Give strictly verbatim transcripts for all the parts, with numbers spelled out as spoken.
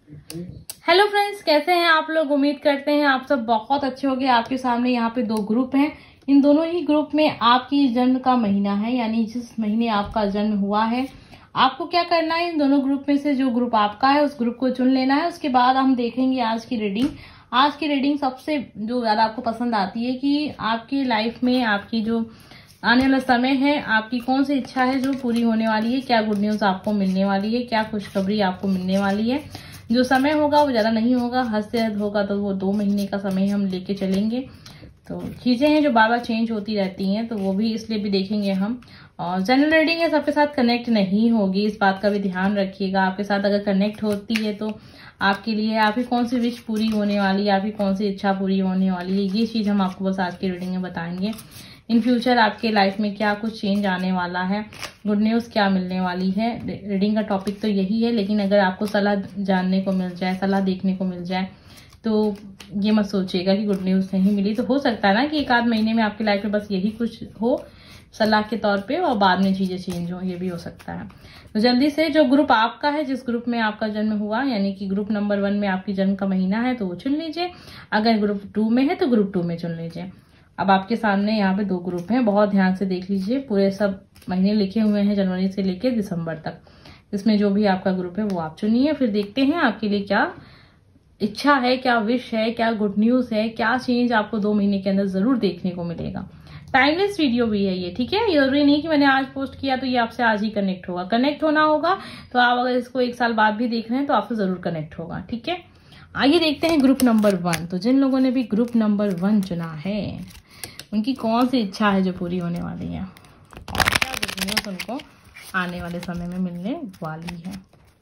Hello friends, कैसे हैं आप लोग। उम्मीद करते हैं आप सब बहुत अच्छे होंगे। आपके सामने यहाँ पे दो ग्रुप हैं। इन दोनों ही ग्रुप में आपकी जन्म का महीना है, यानी जिस महीने आपका जन्म हुआ है आपको क्या करना है, इन दोनों ग्रुप में से जो ग्रुप आपका है उस ग्रुप को चुन लेना है। उसके बाद हम देखेंगे आज की रीडिंग। आज की रीडिंग सबसे जो ज्यादा आपको पसंद आती है कि आपकी लाइफ में आपकी जो आने वाला समय है, आपकी कौन सी इच्छा है जो पूरी होने वाली है, क्या गुड न्यूज आपको मिलने वाली है, क्या खुशखबरी आपको मिलने वाली है। जो समय होगा वो ज्यादा नहीं होगा, हद से हद होगा तो वो दो महीने का समय हम लेके चलेंगे। तो चीजें हैं जो बार बार चेंज होती रहती हैं, तो वो भी इसलिए भी देखेंगे हम। और जनरल रीडिंग है, सबके साथ कनेक्ट नहीं होगी, इस बात का भी ध्यान रखिएगा। आपके साथ अगर कनेक्ट होती है तो आपके लिए आपकी कौन सी विश पूरी होने वाली है, आपकी कौन सी इच्छा पूरी होने वाली है, ये चीज हम आपको बस आज की रीडिंग में बताएंगे। इन फ्यूचर आपके लाइफ में क्या कुछ चेंज आने वाला है, गुड न्यूज क्या मिलने वाली है। रीडिंग का टॉपिक तो यही है, लेकिन अगर आपको सलाह जानने को मिल जाए, सलाह देखने को मिल जाए, तो ये मत सोचिएगा कि गुड न्यूज नहीं मिली। तो हो सकता है ना कि एक आध महीने में आपकी लाइफ में बस यही कुछ हो सलाह के तौर पे, और बाद में चीजें चेंज हो, ये भी हो सकता है। तो जल्दी से जो ग्रुप आपका है, जिस ग्रुप में आपका जन्म हुआ, यानी कि ग्रुप नंबर वन में आपकी जन्म का महीना है, तो वो चुन लीजिए। अगर ग्रुप टू में है तो ग्रुप टू में चुन लीजिए। अब आपके सामने यहाँ पे दो ग्रुप हैं, बहुत ध्यान से देख लीजिए। पूरे सब महीने लिखे हुए हैं जनवरी से लेकर दिसंबर तक। इसमें जो भी आपका ग्रुप है वो आप चुनिए। फिर देखते हैं आपके लिए क्या इच्छा है, क्या विश है, क्या गुड न्यूज है, क्या चेंज आपको दो महीने के अंदर जरूर देखने को मिलेगा। टाइमलेस वीडियो भी है ये, ठीक है। ये जरूरी नहीं कि मैंने आज पोस्ट किया तो ये आपसे आज ही कनेक्ट होगा। कनेक्ट होना होगा तो आप अगर इसको एक साल बाद भी देख रहे हैं तो आपसे जरूर कनेक्ट होगा, ठीक है। आइए देखते हैं ग्रुप नंबर वन। तो जिन लोगों ने भी ग्रुप नंबर वन चुना है उनकी कौन सी इच्छा है जो पूरी होने वाली है, और क्या गुड न्यूज उनको आने वाले समय में मिलने वाली है।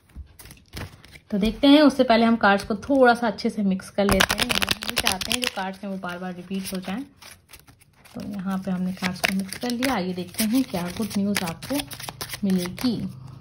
तो देखते हैं। उससे पहले हम कार्ड्स को थोड़ा सा अच्छे से मिक्स कर लेते हैं। हम चाहते हैं जो कार्ड्स हैं वो बार बार रिपीट हो जाएं। तो यहाँ पे हमने कार्ड्स को मिक्स कर लिया। आइए देखते हैं क्या गुड न्यूज आपको मिलेगी।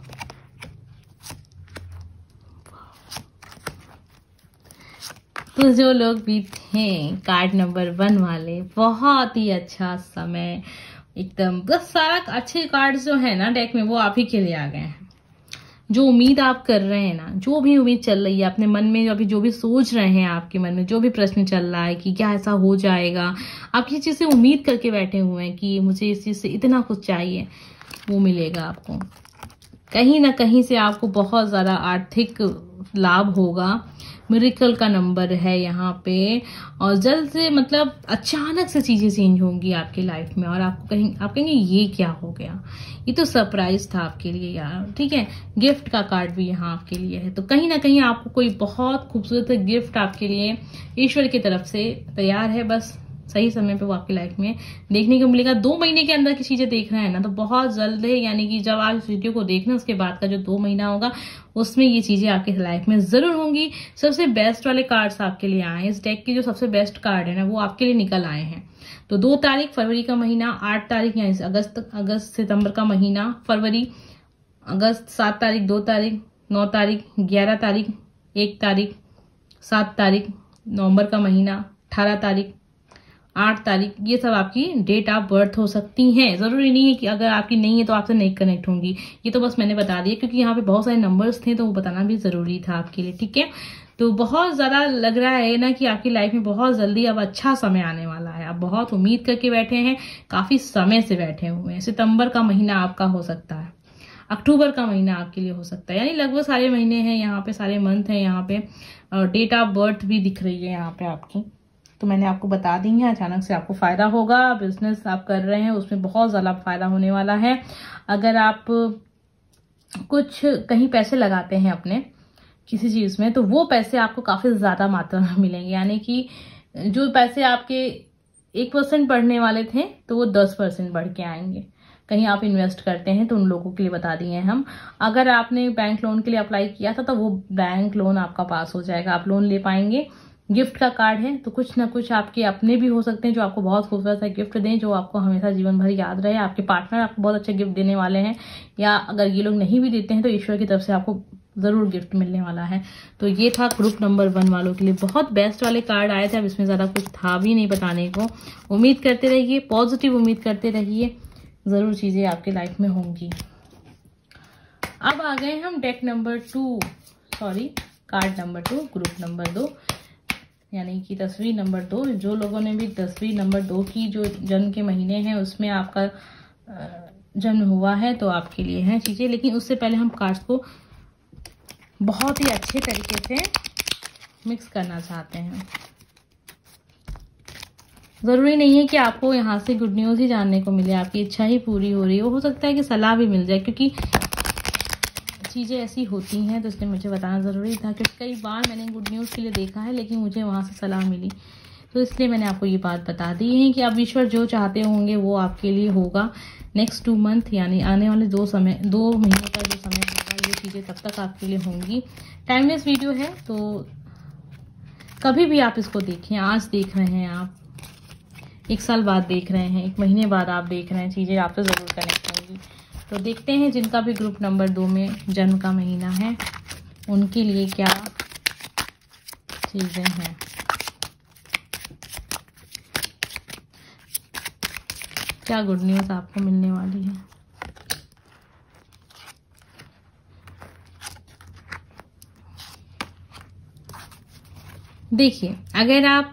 तो जो लोग भी थे कार्ड नंबर वन वाले, बहुत ही अच्छा समय, एकदम बस सारा अच्छे कार्ड्स जो है ना डेक में वो आप ही के लिए आ गए हैं। जो उम्मीद आप कर रहे हैं ना, जो भी उम्मीद चल रही है अपने मन में, अभी जो भी सोच रहे हैं आपके मन में, जो भी प्रश्न चल रहा है कि क्या ऐसा हो जाएगा, आप किसी चीज से उम्मीद करके बैठे हुए हैं कि मुझे इस चीज से इतना कुछ चाहिए, वो मिलेगा आपको। कहीं ना कहीं से आपको बहुत ज्यादा आर्थिक लाभ होगा। मिरेकल का नंबर है यहाँ पे, और जल्द से मतलब अचानक से चीजें चेंज होंगी आपकी लाइफ में, और आपको कहीं आप कहेंगे ये क्या हो गया, ये तो सरप्राइज था आपके लिए यार, ठीक है। गिफ्ट का कार्ड भी यहाँ आपके लिए है। तो कहीं ना कहीं आपको कोई बहुत खूबसूरत गिफ्ट आपके लिए ईश्वर की तरफ से तैयार है। बस सही समय पे वो आपकी लाइफ में देखने को मिलेगा। दो महीने के अंदर की चीजें देख रहे हैं ना, तो बहुत जल्द है, यानी कि जब आप इस वीडियो को देखना उसके बाद का जो दो महीना होगा उसमें ये चीजें आपकी लाइफ में जरूर होंगी। सबसे बेस्ट वाले कार्ड्स आपके लिए आए हैं। इस डेक के जो सबसे बेस्ट कार्ड है ना वो आपके लिए निकल आए हैं। तो दो तारीख फरवरी का महीना, आठ तारीख यानी अगस्त अगस्त सितंबर का महीना, फरवरी, अगस्त, सात तारीख, दो तारीख, नौ तारीख, ग्यारह तारीख, एक तारीख, सात तारीख नवंबर का महीना, अठारह तारीख, आठ तारीख, ये सब आपकी डेट ऑफ बर्थ हो सकती हैं। जरूरी नहीं है कि अगर आपकी नहीं है तो आपसे नहीं कनेक्ट होंगी। ये तो बस मैंने बता दिया क्योंकि यहाँ पे बहुत सारे नंबर्स थे तो वो बताना भी जरूरी था आपके लिए, ठीक है। तो बहुत ज्यादा लग रहा है ना कि आपकी लाइफ में बहुत जल्दी अब अच्छा समय आने वाला है। आप बहुत उम्मीद करके बैठे हैं, काफी समय से बैठे हुए हैं। सितंबर का महीना आपका हो सकता है, अक्टूबर का महीना आपके लिए हो सकता है, यानी लगभग सारे महीने हैं यहाँ पे, सारे मंथ हैं यहाँ पे। डेट ऑफ बर्थ भी दिख रही है यहाँ पे आपकी, तो मैंने आपको बता दी है। अचानक से आपको फायदा होगा। बिजनेस आप कर रहे हैं उसमें बहुत ज्यादा फायदा होने वाला है। अगर आप कुछ कहीं पैसे लगाते हैं अपने किसी चीज में, तो वो पैसे आपको काफी ज्यादा मात्रा में मिलेंगे। यानी कि जो पैसे आपके एक परसेंट बढ़ने वाले थे तो वो दस परसेंट बढ़ के आएंगे। कहीं आप इन्वेस्ट करते हैं तो उन लोगों के लिए बता दिए हैं हम। अगर आपने बैंक लोन के लिए अप्लाई किया था तो वो बैंक लोन आपका पास हो जाएगा, आप लोन ले पाएंगे। गिफ्ट का कार्ड है तो कुछ ना कुछ आपके अपने भी हो सकते हैं जो आपको बहुत खूबसूरत सा गिफ्ट दें, जो आपको हमेशा जीवन भर याद रहे। आपके पार्टनर आपको बहुत अच्छे गिफ्ट देने वाले हैं, या अगर ये लोग नहीं भी देते हैं तो ईश्वर की तरफ से आपको जरूर गिफ्ट मिलने वाला है। तो ये था ग्रुप नंबर वन वालों के लिए। बहुत बेस्ट वाले कार्ड आए थे। अब इसमें ज्यादा कुछ था भी नहीं बताने को। उम्मीद करते रहिए, पॉजिटिव उम्मीद करते रहिए, जरूर चीजें आपके लाइफ में होंगी। अब आ गए हम deck number two, sorry card number दो, ग्रुप नंबर दो, यानी कि तस्वीर नंबर दो। जो लोगों ने भी तस्वीर नंबर दो की जो जन्म के महीने हैं उसमें आपका जन्म हुआ है तो आपके लिए हैं चीज़ें। लेकिन उससे पहले हम कार्ड्स को बहुत ही अच्छे तरीके से मिक्स करना चाहते हैं। ज़रूरी नहीं है कि आपको यहाँ से गुड न्यूज़ ही जानने को मिले, आपकी इच्छा ही पूरी हो रही है, हो सकता है कि सलाह भी मिल जाए, क्योंकि चीज़ें ऐसी होती हैं तो इसलिए मुझे बताना ज़रूरी था। क्योंकि कई बार मैंने गुड न्यूज़ के लिए देखा है लेकिन मुझे वहाँ से सलाह मिली, तो इसलिए मैंने आपको ये बात बता दी है कि आप ईश्वर जो चाहते होंगे वो आपके लिए होगा। नेक्स्ट टू मंथ यानी आने वाले दो समय दो महीनों का जो समय होगा ये चीज़ें तब तक आपके लिए होंगी। टाइमलेस वीडियो है तो कभी भी आप इसको देखें, आज देख रहे हैं आप, एक साल बाद देख रहे हैं, एक महीने बाद आप देख रहे हैं, चीज़ें आपसे ज़रूर कनेक्ट होंगी। तो देखते हैं जिनका भी ग्रुप नंबर दो में जन्म का महीना है उनके लिए क्या चीज़ें हैं। क्या गुड न्यूज़ आपको मिलने वाली है। देखिए, अगर आप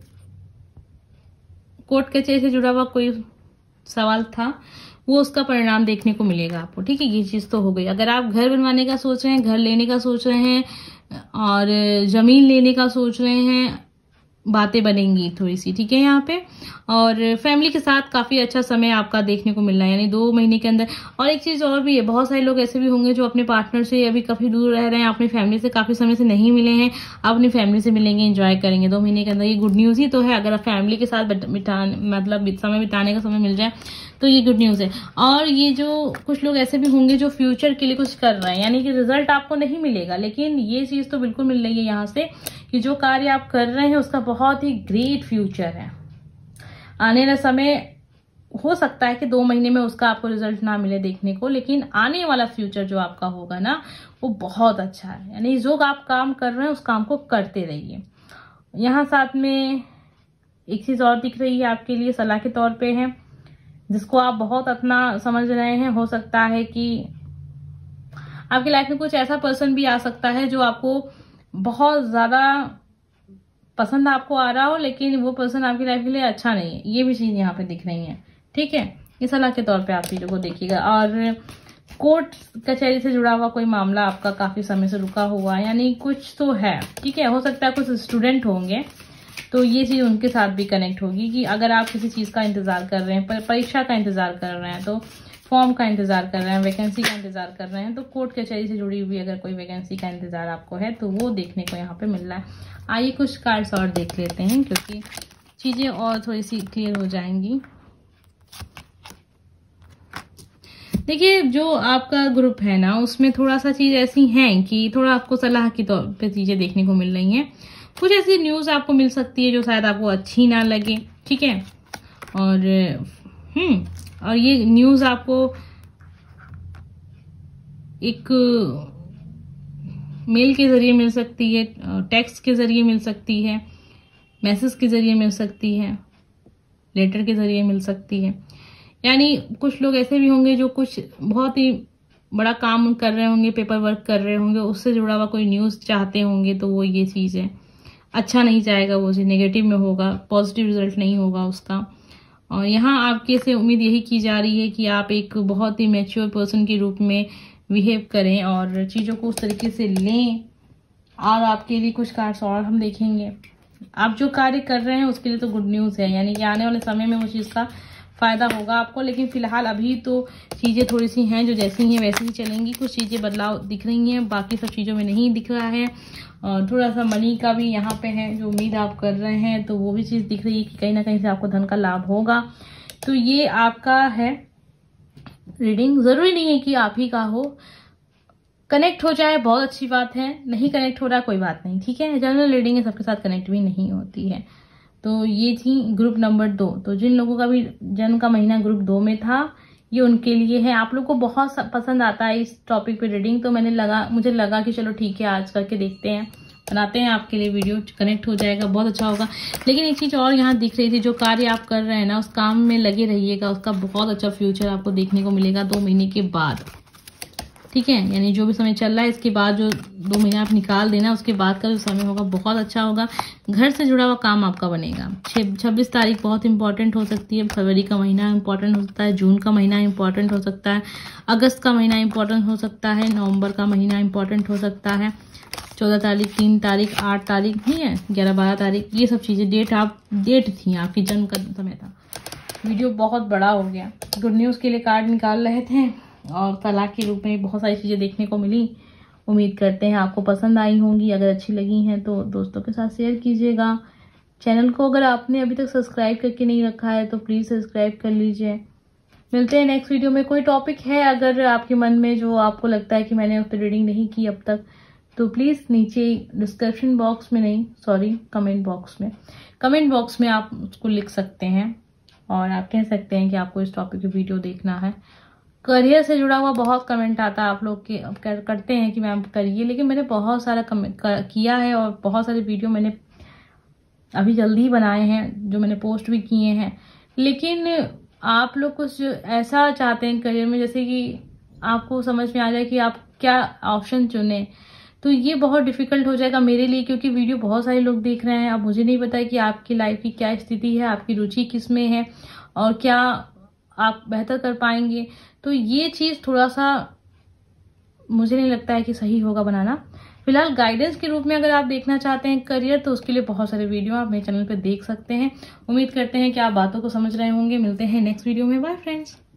कोर्ट कचहरी से जुड़ा हुआ कोई सवाल था वो उसका परिणाम देखने को मिलेगा आपको, ठीक है, ये चीज़ तो हो गई। अगर आप घर बनवाने का सोच रहे हैं, घर लेने का सोच रहे हैं और ज़मीन लेने का सोच रहे हैं, बातें बनेंगी थोड़ी सी, ठीक है यहाँ पे। और फैमिली के साथ काफ़ी अच्छा समय आपका देखने को मिलना है, यानी दो महीने के अंदर। और एक चीज़ और भी है, बहुत सारे लोग ऐसे भी होंगे जो अपने पार्टनर से अभी काफ़ी दूर रह रहे हैं, अपनी फैमिली से काफ़ी समय से नहीं मिले हैं, आप अपनी फैमिली से मिलेंगे, एंजॉय करेंगे दो महीने के अंदर। ये गुड न्यूज़ ही तो है। अगर आप फैमिली के साथ बिता मतलब समय बिताने का समय मिल जाए तो ये गुड न्यूज़ है। और ये जो कुछ लोग ऐसे भी होंगे जो फ्यूचर के लिए कुछ कर रहे हैं, यानी कि रिजल्ट आपको नहीं मिलेगा लेकिन ये चीज़ तो बिल्कुल मिल रही है यहाँ से कि जो कार्य आप कर रहे हैं उसका बहुत ही ग्रेट फ्यूचर है। आने वाला समय हो सकता है कि दो महीने में उसका आपको रिजल्ट ना मिले देखने को, लेकिन आने वाला फ्यूचर जो आपका होगा ना वो बहुत अच्छा है। यानी जो आप काम कर रहे हैं उस काम को करते रहिए। यहाँ साथ में एक चीज़ और दिख रही है आपके लिए, सलाह के तौर पे है, जिसको आप बहुत अपना समझ रहे हैं। हो सकता है कि आपकी लाइफ में कुछ ऐसा पर्सन भी आ सकता है जो आपको बहुत ज्यादा पसंद आपको आ रहा हो लेकिन वो पर्सन आपकी लाइफ के लिए अच्छा नहीं है। ये भी चीज यहाँ पे दिख रही है, ठीक है। ये सलाह के तौर पे आप चीजों को देखिएगा। और कोर्ट कचहरी से जुड़ा हुआ कोई मामला आपका काफी समय से रुका हुआ, यानी कुछ तो है, ठीक है। हो सकता है कुछ स्टूडेंट होंगे तो ये चीज उनके साथ भी कनेक्ट होगी कि अगर आप किसी चीज का इंतजार कर रहे हैं, परीक्षा का इंतजार कर रहे हैं, तो फॉर्म का इंतजार कर रहे हैं, वैकेंसी का इंतजार कर रहे हैं, तो कोर्ट कचहरी से जुड़ी हुई अगर कोई वैकेंसी का इंतजार आपको है तो वो देखने को यहाँ पे मिल रहा है। आइए कुछ कार्ड्स और देख लेते हैं क्योंकि चीजें और थोड़ी सी क्लियर हो जाएंगी। देखिए, जो आपका ग्रुप है ना उसमें थोड़ा सा चीज ऐसी है कि थोड़ा आपको सलाह के तौर पे चीजें देखने को मिल रही हैं। कुछ ऐसी न्यूज आपको मिल सकती है जो शायद आपको अच्छी ना लगे, ठीक है। और हम्म और ये न्यूज आपको एक मेल के जरिए मिल सकती है, टेक्स्ट के जरिए मिल सकती है, मैसेज के जरिए मिल सकती है, लेटर के जरिए मिल सकती है। यानी कुछ लोग ऐसे भी होंगे जो कुछ बहुत ही बड़ा काम कर रहे होंगे, पेपर वर्क कर रहे होंगे, उससे जुड़ा हुआ कोई न्यूज चाहते होंगे तो वो ये चीज है। अच्छा नहीं जाएगा, वो चीज नेगेटिव में होगा, पॉजिटिव रिजल्ट नहीं होगा उसका। और यहाँ आपके से उम्मीद यही की जा रही है कि आप एक बहुत ही मैच्योर पर्सन के रूप में बिहेव करें और चीज़ों को उस तरीके से लें। और आपके लिए कुछ कार्ड्स और हम देखेंगे। आप जो कार्य कर रहे हैं उसके लिए तो गुड न्यूज़ है, यानी कि आने वाले समय में वो चीज़ का फायदा होगा आपको। लेकिन फिलहाल अभी तो चीज़ें थोड़ी सी हैं जो जैसी हैं वैसी ही चलेंगी। कुछ चीज़ें बदलाव दिख रही हैं, बाकी सब चीज़ों में नहीं दिख रहा है। और थोड़ा सा मनी का भी यहाँ पे है, जो उम्मीद आप कर रहे हैं तो वो भी चीज़ दिख रही है कि कहीं ना कहीं से आपको धन का लाभ होगा। तो ये आपका है रीडिंग। ज़रूरी नहीं है कि आप ही का हो, कनेक्ट हो जाए बहुत अच्छी बात है, नहीं कनेक्ट हो रहा कोई बात नहीं, ठीक है। जनरल रीडिंग है, सबके साथ कनेक्ट भी नहीं होती है। तो ये थी ग्रुप नंबर दो। तो जिन लोगों का भी जन्म का महीना ग्रुप दो में था ये उनके लिए है। आप लोग को बहुत पसंद आता है इस टॉपिक पे रीडिंग, तो मैंने लगा मुझे लगा कि चलो ठीक है आज करके देखते हैं, बनाते हैं आपके लिए वीडियो, कनेक्ट हो जाएगा, बहुत अच्छा होगा। लेकिन एक चीज़ और यहाँ दिख रही थी, जो कार्य आप कर रहे हैं ना उस काम में लगे रहिएगा, उसका बहुत अच्छा फ्यूचर आपको देखने को मिलेगा दो महीने के बाद। ठीक है, यानी जो भी समय चल रहा है इसके बाद जो दो महीना आप निकाल देना, उसके बाद का जो समय होगा बहुत अच्छा होगा। घर से जुड़ा हुआ काम आपका बनेगा। छब्बीस तारीख बहुत इंपॉर्टेंट हो सकती है, फरवरी का महीना इंपॉर्टेंट हो सकता है, जून का महीना इंपॉर्टेंट हो सकता है, अगस्त का महीना इंपॉर्टेंट हो सकता है, नवंबर का महीना इंपॉर्टेंट हो सकता है, चौदह तारीख, तीन तारीख, आठ तारीख नहीं है, ग्यारह बारह तारीख, ये सब चीज़ें डेट आप डेट थी, आपकी जन्म का समय था। वीडियो बहुत बड़ा हो गया। गुड न्यूज़ के लिए कार्ड निकाल रहे थे और तलाक के रूप में बहुत सारी चीज़ें देखने को मिली। उम्मीद करते हैं आपको पसंद आई होंगी। अगर अच्छी लगी हैं तो दोस्तों के साथ शेयर कीजिएगा। चैनल को अगर आपने अभी तक सब्सक्राइब करके नहीं रखा है तो प्लीज़ सब्सक्राइब कर लीजिए। मिलते हैं नेक्स्ट वीडियो में। कोई टॉपिक है अगर आपके मन में जो आपको लगता है कि मैंने उस पर रीडिंग नहीं की अब तक, तो प्लीज़ नीचे डिस्क्रिप्शन बॉक्स में नहीं सॉरी कमेंट बॉक्स में कमेंट बॉक्स में आप उसको लिख सकते हैं और आप कह सकते हैं कि आपको इस टॉपिक की वीडियो देखना है। करियर से जुड़ा हुआ बहुत कमेंट आता है आप लोग के कर, करते हैं कि मैम करिए, लेकिन मैंने बहुत सारा कमेंट कर, किया है और बहुत सारे वीडियो मैंने अभी जल्दी ही बनाए हैं जो मैंने पोस्ट भी किए हैं। लेकिन आप लोग कुछ ऐसा चाहते हैं करियर में जैसे कि आपको समझ में आ जाए कि आप क्या ऑप्शन चुने, तो ये बहुत डिफिकल्ट हो जाएगा मेरे लिए, क्योंकि वीडियो बहुत सारे लोग देख रहे हैं। अब मुझे नहीं पता है कि आपकी लाइफ की क्या स्थिति है, आपकी रुचि किस में है और क्या आप बेहतर कर पाएंगे। तो ये चीज़ थोड़ा सा मुझे नहीं लगता है कि सही होगा बनाना। फिलहाल गाइडेंस के रूप में अगर आप देखना चाहते हैं करियर, तो उसके लिए बहुत सारे वीडियो आप मेरे चैनल पर देख सकते हैं। उम्मीद करते हैं कि आप बातों को समझ रहे होंगे। मिलते हैं नेक्स्ट वीडियो में। Bye friends.